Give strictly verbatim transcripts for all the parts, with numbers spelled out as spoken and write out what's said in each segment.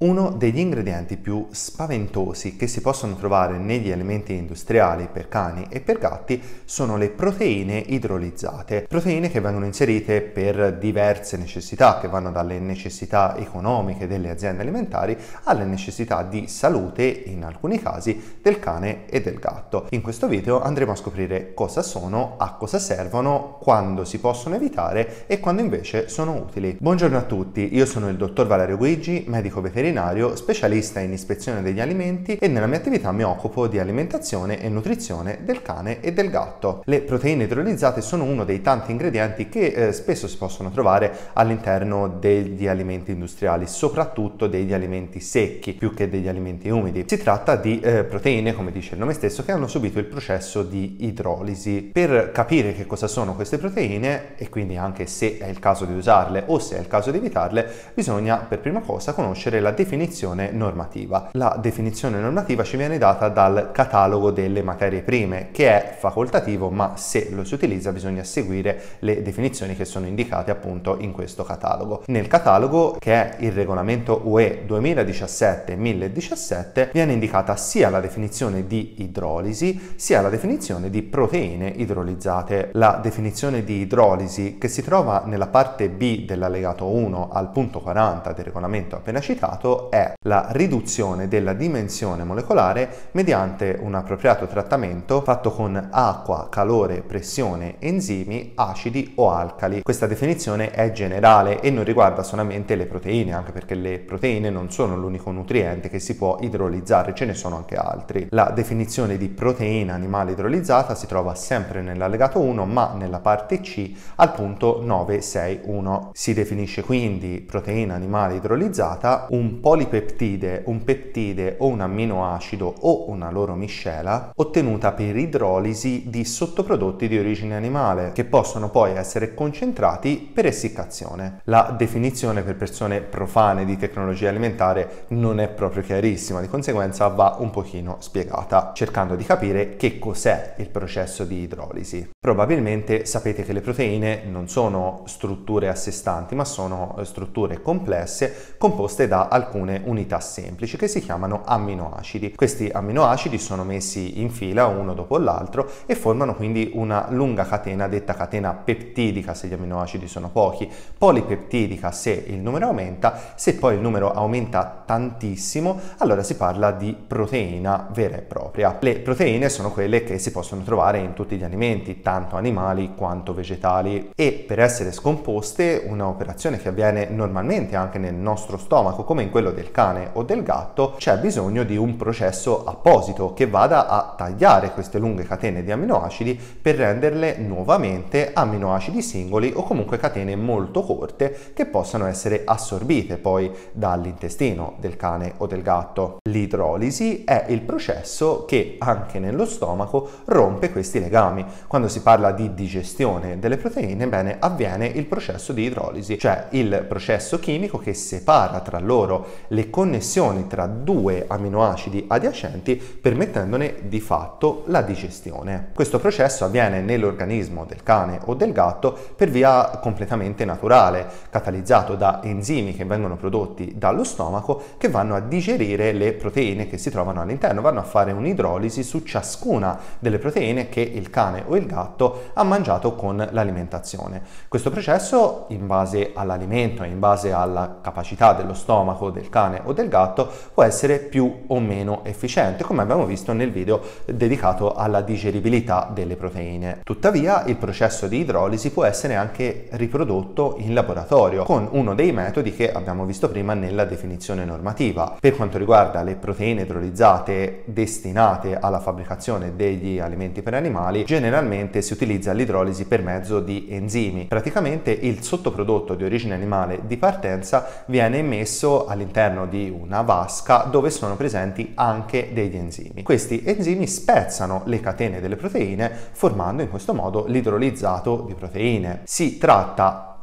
Uno degli ingredienti più spaventosi che si possono trovare negli alimenti industriali per cani e per gatti sono le proteine idrolizzate, proteine che vengono inserite per diverse necessità, che vanno dalle necessità economiche delle aziende alimentari alle necessità di salute, in alcuni casi, del cane e del gatto. In questo video andremo a scoprire cosa sono, a cosa servono, quando si possono evitare e quando invece sono utili. Buongiorno a tutti, io sono il dottor Valerio Guigi, medico veterinario, specialista in ispezione degli alimenti, e nella mia attività mi occupo di alimentazione e nutrizione del cane e del gatto. Le proteine idrolizzate sono uno dei tanti ingredienti che eh, spesso si possono trovare all'interno degli alimenti industriali, soprattutto degli alimenti secchi più che degli alimenti umidi. Si tratta di eh, proteine, come dice il nome stesso, che hanno subito il processo di idrolisi. Per capire che cosa sono queste proteine e quindi anche se è il caso di usarle o se è il caso di evitarle, bisogna per prima cosa conoscere la definizione normativa. La definizione normativa ci viene data dal catalogo delle materie prime, che è facoltativo, ma se lo si utilizza bisogna seguire le definizioni che sono indicate appunto in questo catalogo. Nel catalogo, che è il regolamento U E duemiladiciassette mille diciassette, viene indicata sia la definizione di idrolisi sia la definizione di proteine idrolizzate. La definizione di idrolisi, che si trova nella parte B dell'allegato uno al punto quaranta del regolamento appena citato, è la riduzione della dimensione molecolare mediante un appropriato trattamento fatto con acqua, calore, pressione, enzimi, acidi o alcali. Questa definizione è generale e non riguarda solamente le proteine, anche perché le proteine non sono l'unico nutriente che si può idrolizzare, ce ne sono anche altri. La definizione di proteina animale idrolizzata si trova sempre nell'allegato uno, ma nella parte C al punto nove sei uno. Si definisce quindi proteina animale idrolizzata un polipeptide, un peptide o un amminoacido o una loro miscela ottenuta per idrolisi di sottoprodotti di origine animale, che possono poi essere concentrati per essiccazione. La definizione per persone profane di tecnologia alimentare non è proprio chiarissima, di conseguenza va un pochino spiegata, cercando di capire che cos'è il processo di idrolisi. Probabilmente sapete che le proteine non sono strutture a sé stanti, ma sono strutture complesse composte da alcune unità semplici che si chiamano amminoacidi. Questi amminoacidi sono messi in fila uno dopo l'altro e formano quindi una lunga catena detta catena peptidica se gli amminoacidi sono pochi, polipeptidica se il numero aumenta. Se poi il numero aumenta tantissimo, allora si parla di proteina vera e propria. Le proteine sono quelle che si possono trovare in tutti gli alimenti, tanto animali quanto vegetali, e per essere scomposte, un'operazione che avviene normalmente anche nel nostro stomaco come in quello del cane o del gatto, c'è bisogno di un processo apposito che vada a tagliare queste lunghe catene di amminoacidi per renderle nuovamente amminoacidi singoli o comunque catene molto corte che possano essere assorbite poi dall'intestino del cane o del gatto. L'idrolisi è il processo che anche nello stomaco rompe questi legami. Quando si parla di digestione delle proteine, bene, avviene il processo di idrolisi, cioè il processo chimico che separa tra loro le connessioni tra due amminoacidi adiacenti, permettendone di fatto la digestione. Questo processo avviene nell'organismo del cane o del gatto per via completamente naturale, catalizzato da enzimi che vengono prodotti dallo stomaco, che vanno a digerire le proteine che si trovano all'interno, vanno a fare un'idrolisi su ciascuna delle proteine che il cane o il gatto ha mangiato con l'alimentazione. Questo processo, in base all'alimento e in base alla capacità dello stomaco del cane o del gatto, può essere più o meno efficiente, come abbiamo visto nel video dedicato alla digeribilità delle proteine. Tuttavia, il processo di idrolisi può essere anche riprodotto in laboratorio con uno dei metodi che abbiamo visto prima nella definizione normativa. Per quanto riguarda le proteine idrolizzate destinate alla fabbricazione degli alimenti per animali, generalmente si utilizza l'idrolisi per mezzo di enzimi. Praticamente il sottoprodotto di origine animale di partenza viene emesso all'interno di una vasca dove sono presenti anche degli enzimi. Questi enzimi spezzano le catene delle proteine, formando in questo modo l'idrolizzato di proteine. Si tratta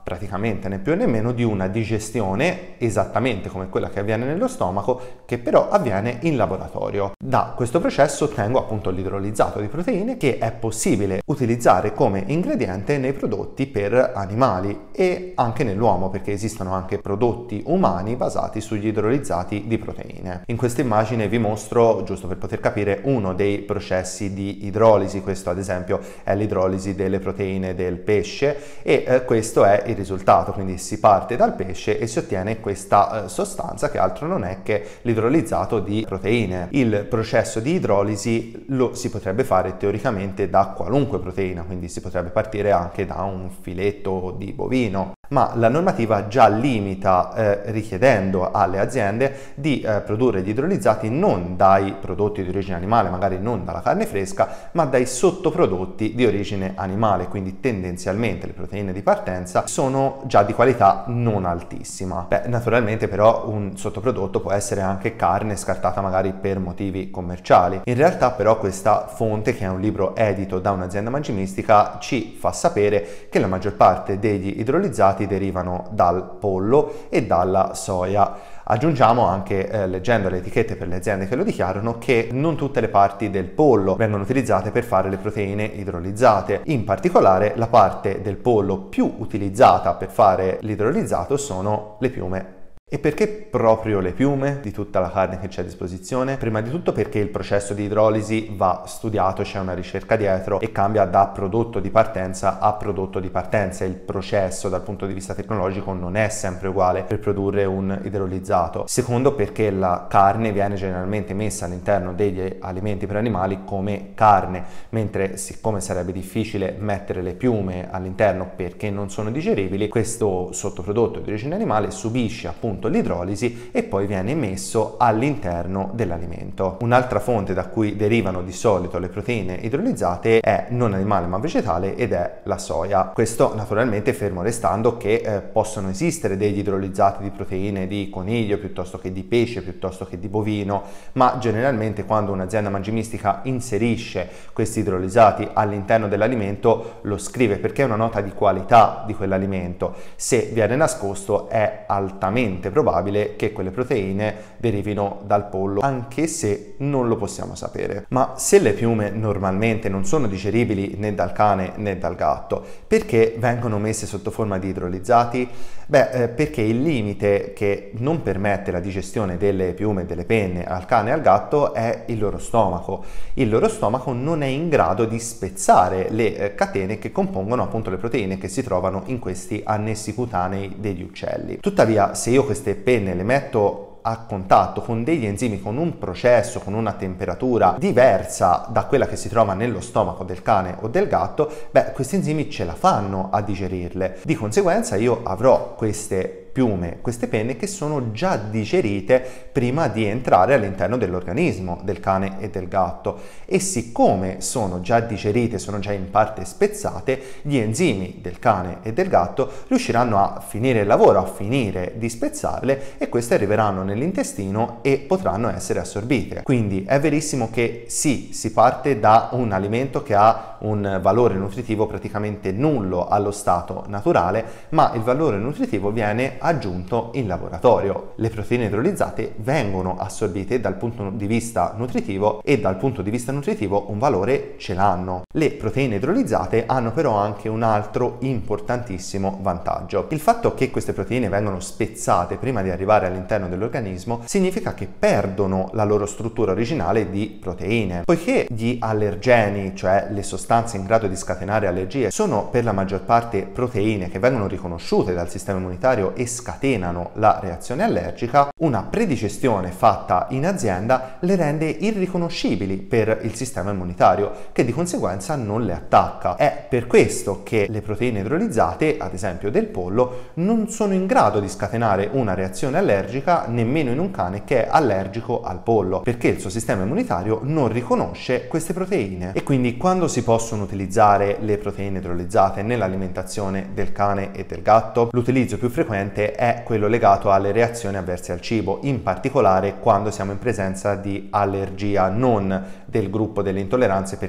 praticamente né più né meno di una digestione esattamente come quella che avviene nello stomaco, che però avviene in laboratorio. Da questo processo ottengo appunto l'idrolizzato di proteine, che è possibile utilizzare come ingrediente nei prodotti per animali e anche nell'uomo, perché esistono anche prodotti umani basati sugli idrolizzati di proteine. In questa immagine vi mostro, giusto per poter capire, uno dei processi di idrolisi. Questo ad esempio è l'idrolisi delle proteine del pesce e eh, questo è il risultato. Quindi si parte dal pesce e si ottiene questa eh, sostanza, che altro non è che l'idrolizzato di proteine. Il processo di idrolisi lo si potrebbe fare teoricamente da qualunque proteina, quindi si potrebbe partire anche da un filetto di bovino, ma la normativa già limita eh, richiedendo alle aziende di eh, produrre gli idrolizzati non dai prodotti di origine animale, magari non dalla carne fresca, ma dai sottoprodotti di origine animale. Quindi tendenzialmente le proteine di partenza sono già di qualità non altissima. Beh, naturalmente però un sottoprodotto può essere anche carne scartata magari per motivi commerciali. In realtà però questa fonte, che è un libro edito da un'azienda mangimistica, ci fa sapere che la maggior parte degli idrolizzati derivano dal pollo e dalla soia. Aggiungiamo anche, eh, leggendo le etichette per le aziende che lo dichiarano, che non tutte le parti del pollo vengono utilizzate per fare le proteine idrolizzate. In particolare la parte del pollo più utilizzata per fare l'idrolizzato sono le piume. E perché proprio le piume di tutta la carne che c'è a disposizione? Prima di tutto perché il processo di idrolisi va studiato, c'è una ricerca dietro e cambia da prodotto di partenza a prodotto di partenza. Il processo dal punto di vista tecnologico non è sempre uguale per produrre un idrolizzato. Secondo, perché la carne viene generalmente messa all'interno degli alimenti per animali come carne, mentre siccome sarebbe difficile mettere le piume all'interno perché non sono digeribili, questo sottoprodotto di origine animale subisce appunto l'idrolisi e poi viene messo all'interno dell'alimento. Un'altra fonte da cui derivano di solito le proteine idrolizzate è non animale ma vegetale ed è la soia. Questo naturalmente fermo restando che eh, possono esistere degli idrolizzati di proteine di coniglio piuttosto che di pesce, piuttosto che di bovino, ma generalmente quando un'azienda mangimistica inserisce questi idrolizzati all'interno dell'alimento lo scrive perché è una nota di qualità di quell'alimento. Se viene nascosto è altamente probabile che quelle proteine derivino dal pollo, anche se non lo possiamo sapere. Ma se le piume normalmente non sono digeribili né dal cane né dal gatto, perché vengono messe sotto forma di idrolizzati? Beh, eh, perché il limite che non permette la digestione delle piume e delle penne al cane e al gatto è il loro stomaco. Il loro stomaco non è in grado di spezzare le eh, catene che compongono appunto le proteine che si trovano in questi annessi cutanei degli uccelli. Tuttavia, se io queste penne le metto a contatto con degli enzimi, con un processo, con una temperatura diversa da quella che si trova nello stomaco del cane o del gatto, beh, questi enzimi ce la fanno a digerirle. Di conseguenza io avrò queste piume, queste penne che sono già digerite prima di entrare all'interno dell'organismo del cane e del gatto, e siccome sono già digerite, sono già in parte spezzate, gli enzimi del cane e del gatto riusciranno a finire il lavoro, a finire di spezzarle, e queste arriveranno nell'intestino e potranno essere assorbite. Quindi è verissimo che sì, si parte da un alimento che ha un valore nutritivo praticamente nullo allo stato naturale, ma il valore nutritivo viene aggiunto in laboratorio. Le proteine idrolizzate vengono assorbite dal punto di vista nutritivo e dal punto di vista nutritivo un valore ce l'hanno. Le proteine idrolizzate hanno però anche un altro importantissimo vantaggio. Il fatto che queste proteine vengono spezzate prima di arrivare all'interno dell'organismo significa che perdono la loro struttura originale di proteine. Poiché gli allergeni, cioè le sostanze in grado di scatenare allergie, sono per la maggior parte proteine che vengono riconosciute dal sistema immunitario e scatenano la reazione allergica, una predigestione fatta in azienda le rende irriconoscibili per il sistema immunitario, che di conseguenza non le attacca. È per questo che le proteine idrolizzate, ad esempio del pollo, non sono in grado di scatenare una reazione allergica nemmeno in un cane che è allergico al pollo, perché il suo sistema immunitario non riconosce queste proteine. E quindi quando si possono utilizzare le proteine idrolizzate nell'alimentazione del cane e del gatto, l'utilizzo più frequente è quello legato alle reazioni avverse al cibo, in particolare quando siamo in presenza di allergia, non del gruppo delle intolleranze, perché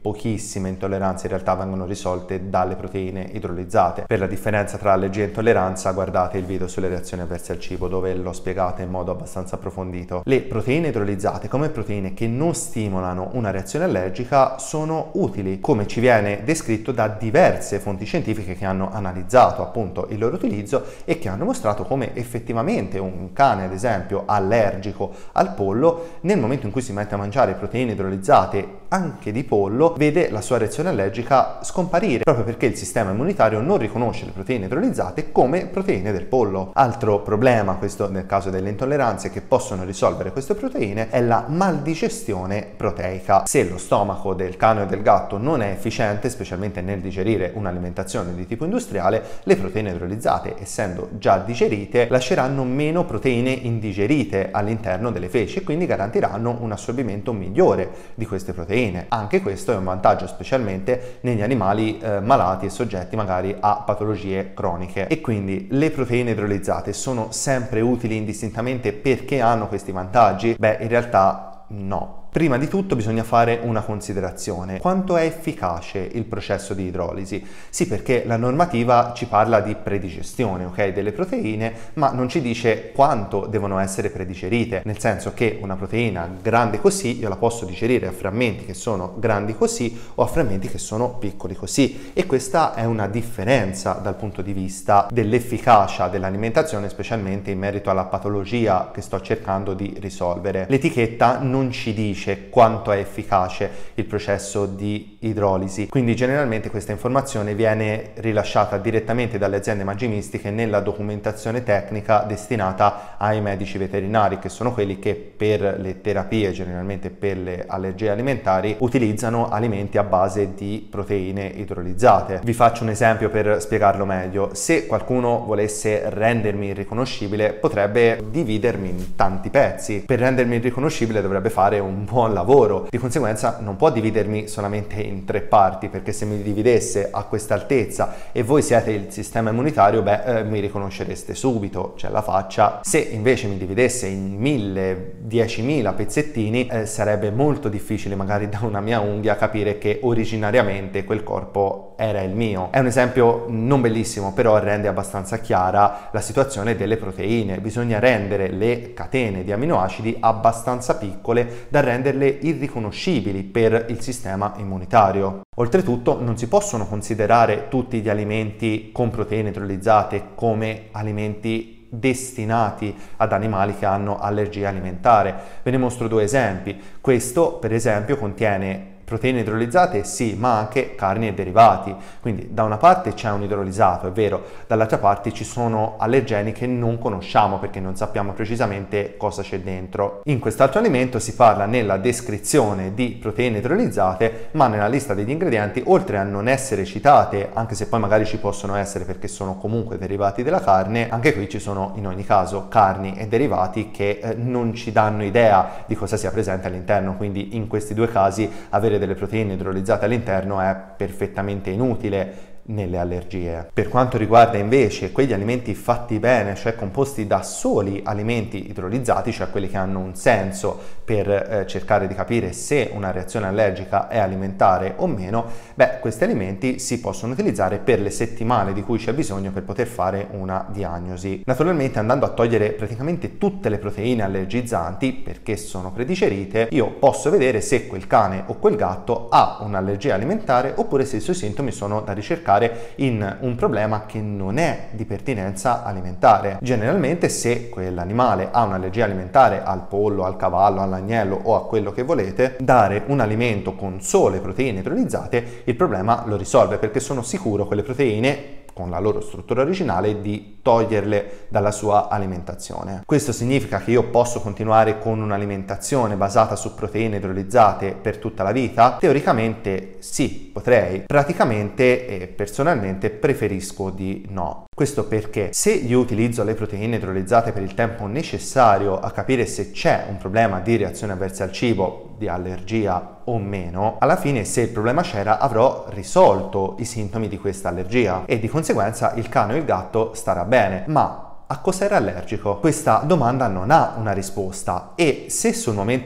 pochissime intolleranze in realtà vengono risolte dalle proteine idrolizzate. Per la differenza tra allergia e intolleranza guardate il video sulle reazioni avverse al cibo, dove l'ho spiegata in modo abbastanza approfondito. Le proteine idrolizzate, come proteine che non stimolano una reazione allergica, sono utili, come ci viene descritto da diverse fonti scientifiche che hanno analizzato appunto il loro utilizzo e che hanno mostrato come effettivamente un cane, ad esempio allergico al pollo, nel momento in cui si mette a mangiare proteine idrolizzate anche di pollo, vede la sua reazione allergica scomparire, proprio perché il sistema immunitario non riconosce le proteine idrolizzate come proteine del pollo. Altro problema, questo nel caso delle intolleranze, che possono risolvere queste proteine è la maldigestione proteica. Se lo stomaco del cane o del gatto non è efficiente, specialmente nel digerire un'alimentazione di tipo industriale, le proteine idrolizzate, essendo già digerite, lasceranno meno proteine indigerite all'interno delle feci e quindi garantiranno un assorbimento migliore di queste proteine. Anche questo è un vantaggio specialmente negli animali eh, malati e soggetti magari a patologie croniche. E quindi le proteine idrolizzate sono sempre utili indistintamente perché hanno questi vantaggi? Beh, in realtà no. Prima di tutto bisogna fare una considerazione. Quanto è efficace il processo di idrolisi? Sì, perché la normativa ci parla di predigestione, ok, delle proteine, ma non ci dice quanto devono essere predigerite, nel senso che una proteina grande così io la posso digerire a frammenti che sono grandi così o a frammenti che sono piccoli così, e questa è una differenza dal punto di vista dell'efficacia dell'alimentazione, specialmente in merito alla patologia che sto cercando di risolvere. L'etichetta non ci dice quanto è efficace il processo di idrolisi, quindi generalmente questa informazione viene rilasciata direttamente dalle aziende mangimistiche nella documentazione tecnica destinata ai medici veterinari, che sono quelli che per le terapie, generalmente per le allergie alimentari, utilizzano alimenti a base di proteine idrolizzate. Vi faccio un esempio per spiegarlo meglio. Se qualcuno volesse rendermi irriconoscibile, potrebbe dividermi in tanti pezzi. Per rendermi irriconoscibile dovrebbe fare un buon lavoro, di conseguenza non può dividermi solamente in tre parti, perché se mi dividesse a questa altezza e voi siete il sistema immunitario, beh, eh, mi riconoscereste subito, c'è la faccia. Se invece mi dividesse in mille, diecimila pezzettini, eh, sarebbe molto difficile magari da una mia unghia capire che originariamente quel corpo era il mio. È un esempio non bellissimo, però rende abbastanza chiara la situazione delle proteine. Bisogna rendere le catene di aminoacidi abbastanza piccole da renderle irriconoscibili per il sistema immunitario. Oltretutto non si possono considerare tutti gli alimenti con proteine idrolizzate come alimenti destinati ad animali che hanno allergia alimentare. Ve ne mostro due esempi. Questo per esempio contiene proteine idrolizzate, sì, ma anche carni e derivati. Quindi da una parte c'è un idrolizzato, è vero, dall'altra parte ci sono allergeni che non conosciamo perché non sappiamo precisamente cosa c'è dentro. In quest'altro alimento si parla nella descrizione di proteine idrolizzate, ma nella lista degli ingredienti, oltre a non essere citate, anche se poi magari ci possono essere perché sono comunque derivati della carne, anche qui ci sono in ogni caso carni e derivati che eh, non ci danno idea di cosa sia presente all'interno. Quindi in questi due casi avere delle proteine idrolizzate all'interno è perfettamente inutile nelle allergie. Per quanto riguarda invece quegli alimenti fatti bene, cioè composti da soli alimenti idrolizzati, cioè quelli che hanno un senso per eh, cercare di capire se una reazione allergica è alimentare o meno, beh, questi alimenti si possono utilizzare per le settimane di cui c'è bisogno per poter fare una diagnosi. Naturalmente, andando a togliere praticamente tutte le proteine allergizzanti perché sono predigerite, io posso vedere se quel cane o quel gatto ha un'allergia alimentare oppure se i suoi sintomi sono da ricercare in un problema che non è di pertinenza alimentare. Generalmente, se quell'animale ha un'allergia alimentare al pollo, al cavallo, all'agnello o a quello che volete, dare un alimento con sole proteine idrolizzate il problema lo risolve, perché sono sicuro quelle proteine con la loro struttura originale di toglierle dalla sua alimentazione. Questo significa che io posso continuare con un'alimentazione basata su proteine idrolizzate per tutta la vita? Teoricamente sì, potrei. Praticamente e personalmente preferisco di no. Questo perché se io utilizzo le proteine idrolizzate per il tempo necessario a capire se c'è un problema di reazione avversa al cibo, di allergia o meno, alla fine, se il problema c'era, avrò risolto i sintomi di questa allergia e di conseguenza il cane o il gatto starà bene. Ma a cosa era allergico? Questa domanda non ha una risposta, e se sul momento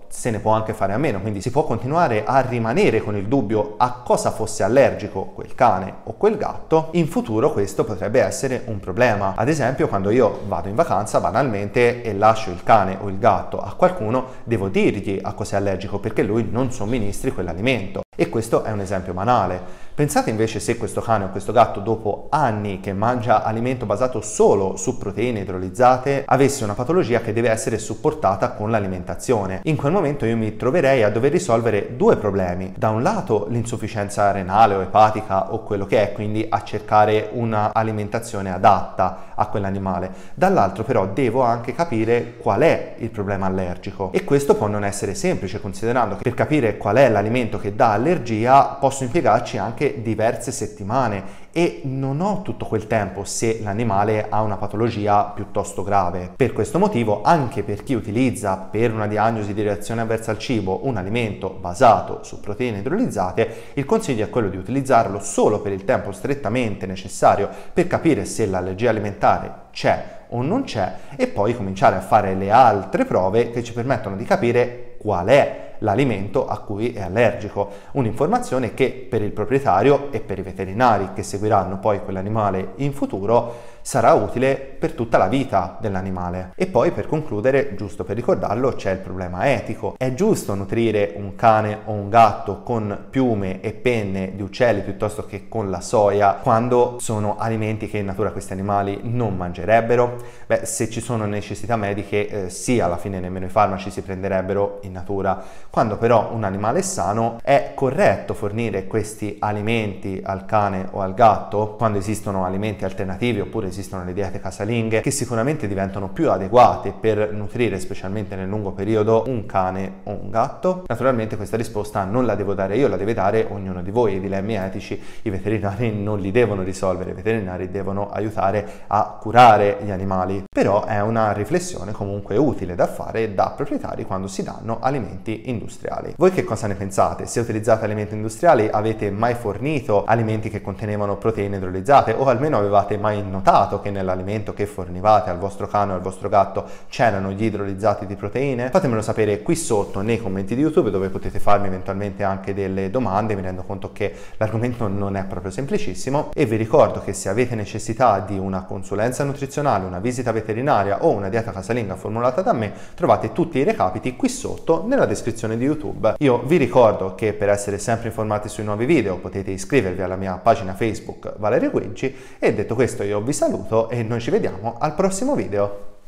se ne può anche fare a meno, quindi si può continuare a rimanere con il dubbio a cosa fosse allergico quel cane o quel gatto. In futuro questo potrebbe essere un problema. Ad esempio, quando io vado in vacanza banalmente e lascio il cane o il gatto a qualcuno, devo dirgli a cosa è allergico perché lui non somministri quell'alimento. E questo è un esempio banale. Pensate invece se questo cane o questo gatto, dopo anni che mangia alimento basato solo su proteine idrolizzate, avesse una patologia che deve essere supportata con l'alimentazione. In quel momento io mi troverei a dover risolvere due problemi. Da un lato l'insufficienza renale o epatica o quello che è, quindi a cercare una alimentazione adatta a quell'animale. Dall'altro però devo anche capire qual è il problema allergico. E questo può non essere semplice, considerando che per capire qual è l'alimento che dà allergia posso impiegarci anche diverse settimane e non ho tutto quel tempo se l'animale ha una patologia piuttosto grave. Per questo motivo, anche per chi utilizza per una diagnosi di reazione avversa al cibo un alimento basato su proteine idrolizzate, il consiglio è quello di utilizzarlo solo per il tempo strettamente necessario per capire se l'allergia alimentare c'è o non c'è e poi cominciare a fare le altre prove che ci permettono di capire qual è l'alimento a cui è allergico, un'informazione che per il proprietario e per i veterinari che seguiranno poi quell'animale in futuro sarà utile per tutta la vita dell'animale. E poi, per concludere, giusto per ricordarlo, c'è il problema etico. È giusto nutrire un cane o un gatto con piume e penne di uccelli piuttosto che con la soia quando sono alimenti che in natura questi animali non mangerebbero? Beh, se ci sono necessità mediche, eh, sì, alla fine nemmeno i farmaci si prenderebbero in natura. Quando però un animale è sano, è corretto fornire questi alimenti al cane o al gatto quando esistono alimenti alternativi oppure esistono le diete casalinghe che sicuramente diventano più adeguate per nutrire, specialmente nel lungo periodo, un cane o un gatto. Naturalmente questa risposta non la devo dare io, la deve dare ognuno di voi. I dilemmi etici i veterinari non li devono risolvere, i veterinari devono aiutare a curare gli animali. Però è una riflessione comunque utile da fare da proprietari quando si danno alimenti industriali. Voi che cosa ne pensate? Se utilizzate alimenti industriali, avete mai fornito alimenti che contenevano proteine idrolizzate o almeno avevate mai notato che nell'alimento che fornivate al vostro cane o al vostro gatto c'erano gli idrolizzati di proteine? Fatemelo sapere qui sotto nei commenti di YouTube, dove potete farmi eventualmente anche delle domande. Mi rendo conto che l'argomento non è proprio semplicissimo e vi ricordo che se avete necessità di una consulenza nutrizionale, una visita veterinaria o una dieta casalinga formulata da me, trovate tutti i recapiti qui sotto nella descrizione di YouTube. Io vi ricordo che per essere sempre informati sui nuovi video potete iscrivervi alla mia pagina Facebook Valerio Guiggi e detto questo io vi saluto e noi ci vediamo al prossimo video.